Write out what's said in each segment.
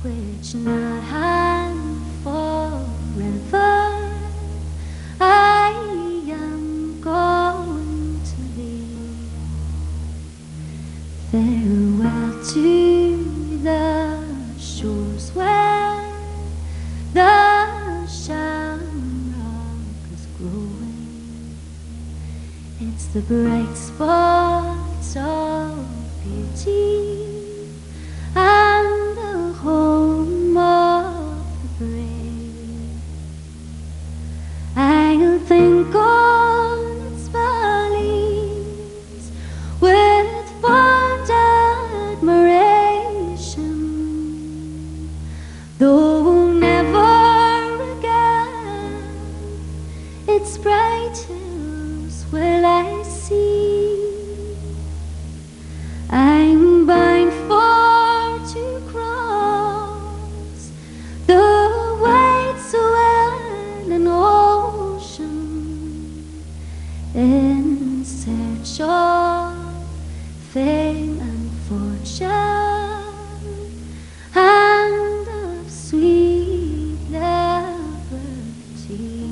which not hand forever I am going to leave. Farewell to the shores where the shamrock is growing. It's the bright spots of beauty and the home of the brave. I'll think on its valleys with fond admiration, though never again its bright hills will I see. I'm bound for to cross the wide swelling ocean in search of fame and fortune and of sweet liberty.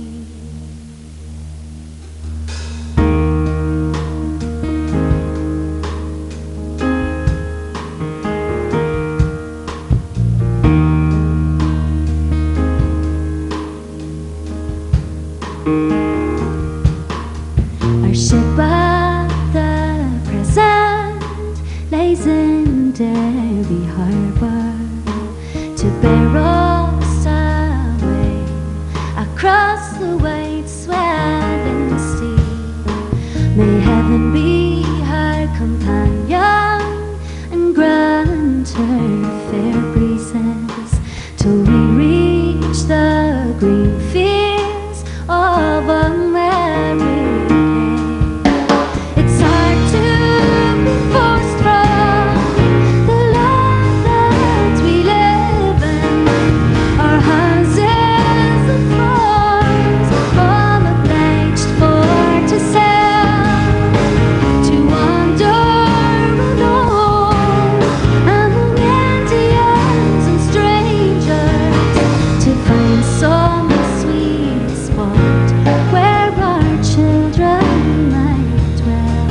Our ship at the present lays in Derby Harbour to bear us away across the wide swelling sea. May heaven be her companion and grant her fair breezes till we reach the green fields of America. It's hard to be forced from the life that we live in. Our houses and farms all obliged for to sell, to wander alone among Indians and strangers, to find some sweet spot where our children might dwell.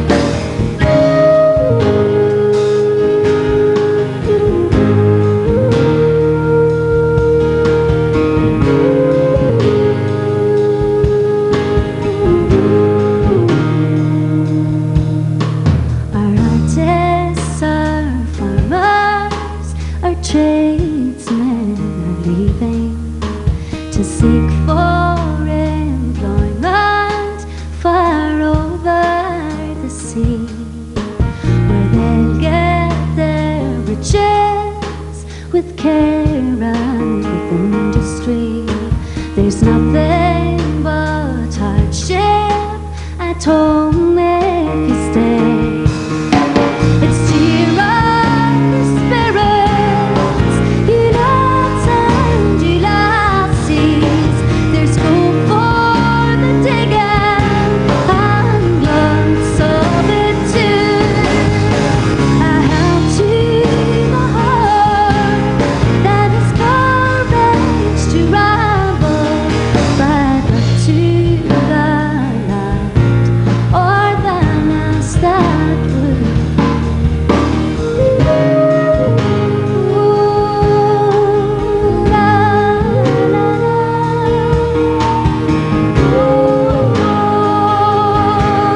Our artists, our farmers, our tradesmen are leaving to seek for employment far over the sea, where they'll get their riches with care and with industry. There's nothing but hardship at home if you stay. It's cheer up the spirits, you lads and you lassies. There's scope for the digging and lots of it too. I held to my heart that is courage to ramble, but not to the land or the nest that would.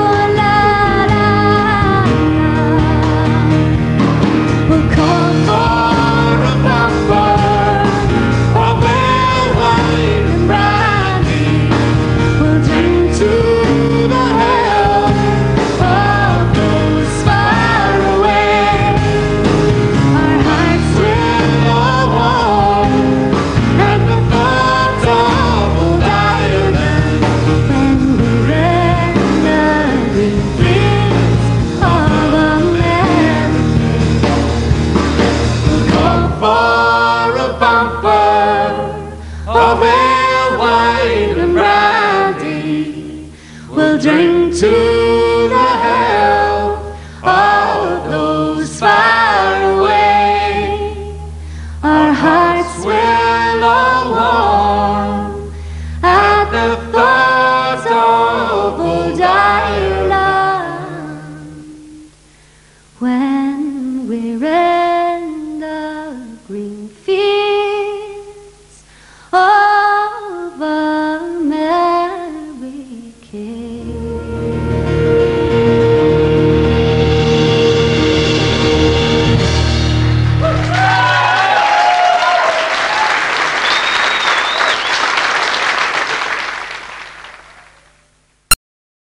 We'll call for